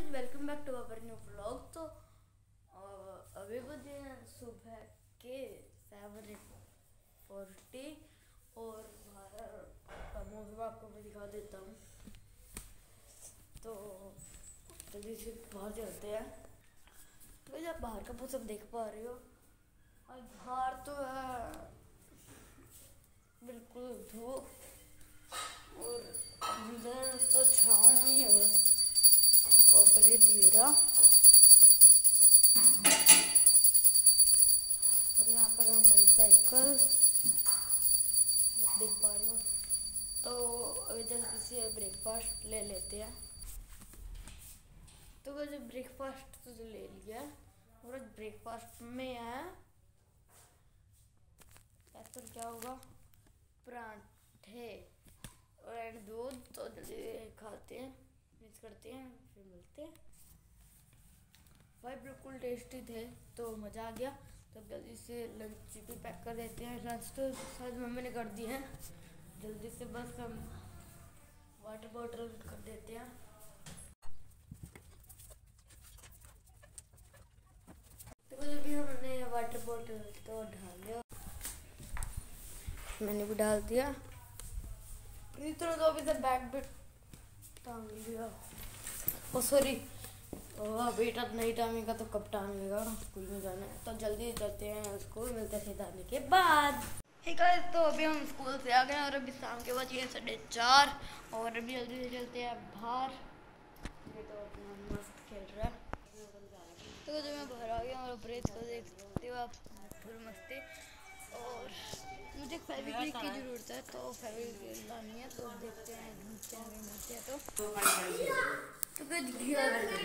Welcome back to our new vlog. तो अभी बजे सुबह के 7:40 और बाहर का मौसम आपको मैं दिखा देता हूँ। तो जल्दी से बाहर चलते हैं। तो जब बाहर का मौसम देख पा रहे हो, और बाहर तो है बिल्कुल धूप और अंदर तो छाँव ही है बस। और ये तीरा और यहाँ पर हमारी साइकिल देख पा रहे हो। तो अभी जल्दी से ब्रेकफास्ट ले लेते हैं। तो जो ब्रेकफास्ट तो ले लिया और ब्रेकफास्ट में है तो क्या होगा, पराठे और दूध। तो जल्दी खाते हैं, मिक्स करते हैं, फिर मिलते हैं। भाई बिल्कुल टेस्टी थे, तो मज़ा आ गया। तो जल्दी से लंच भी पैक कर देते हैं। लंच तो शायद मम्मी ने कर दी है। जल्दी से बस हम वाटर बॉटल कर देते हैं। तो अभी हमने वाटर बॉटल तो डाल दिया, मैंने भी डाल दिया। इस तरह तो अभी से बैग भी टांग लिया। ओ सॉरी, बेटा नहीं टांगेगा तो कब टांगेगा, स्कूल में जाना है। तो जल्दी चलते हैं स्कूल, मिलते हैं आने के बाद। ठीक है, तो अभी हम स्कूल से आ गए और अभी शाम के बजे 4:30 और अभी जल्दी से चलते हैं बाहर। ये तो अपना मस्त खेल रहा है। तो जब मैं बाहर आ गया और ब्रेथ को देखते हो आप, फुल मस्ती। और मुझे फेविक्विक की ज़रूरत है, तो फेविक्विक लानी है। तो देखते हैं, ढूंढते हैं, मिलते हैं। तो कुछ घिया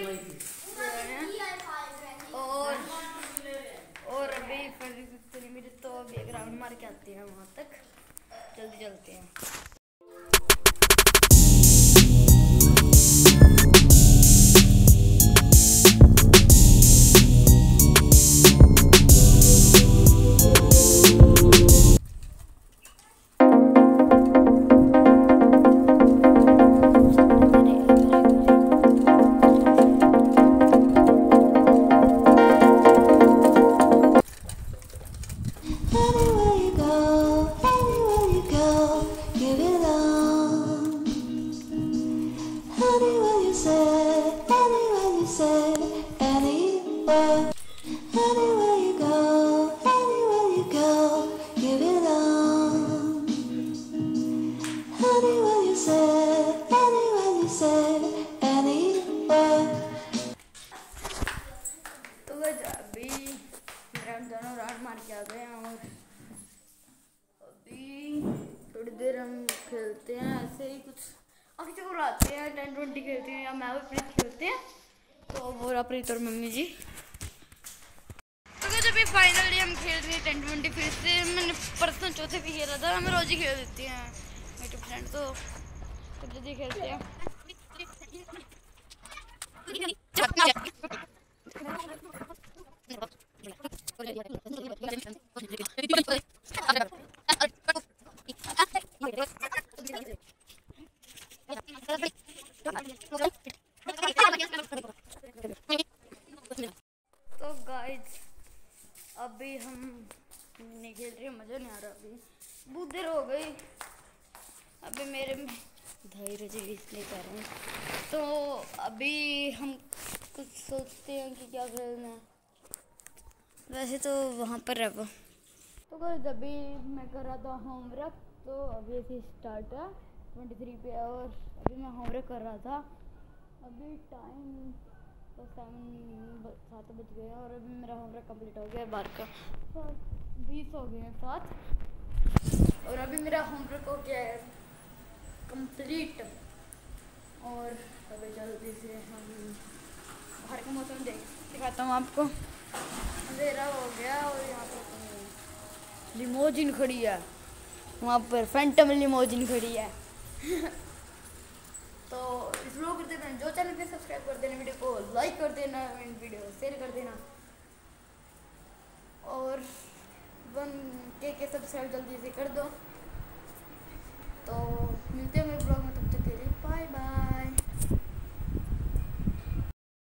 और अभी फेविक्विक मेरे, तो अभी एक राउंड मार के आते हैं वहाँ तक। जल्दी चलते हैं। अभी दोनों राउंड मार के आ गए हैं और अभी थोड़ी देर हम खेलते हैं ऐसे ही कुछ। अभी तो आते हैं 10-20 खेलते हैं, या मैं भी प्रीत खेलते हैं। तो वो प्रीत और मम्मी जी। तो जब भी फाइनली हम खेल रहे हैं 10-20, फिर से मैंने परसों चौथे भी खेला था। हमें रोज ही खेल देते हैं मेरे फ्रेंड। तो जल्दी खेलते हैं। तो गाइस अभी हम नहीं खेल रहे, मज़ा नहीं आ रहा। अभी बहुत देर हो गई, अभी मेरे में धैर्य जी इसलिए कर रहे हैं। तो अभी हम कुछ सोचते हैं कि क्या खेलना है। वैसे तो वहाँ पर रहो। तो गाइस अभी मैं कर रहा था होमवर्क। तो अभी ऐसे स्टार्ट है 23 पे और अभी मैं होमवर्क कर रहा था। अभी टाइम तो 7 बज गए और अभी मेरा होमवर्क कंप्लीट हो गया। 12 का 20 हो गए हैं 7 और अभी मेरा होमवर्क हो गया है कंप्लीट। और अभी जल्दी से हम बाहर का मौसम दिखाता हूँ आपको। अंधेरा हो गया और यहाँ पर लिमोजिन खड़ी है, वहाँ पर फैंटम लिमोजिन खड़ी है। तो इस लोग करते हैं, जो चैनल पे सब्सक्राइब कर देना, वीडियो को लाइक कर देना, वीडियो शेयर कर देना और 1K के सब्सक्राइब जल्दी से कर दो। तो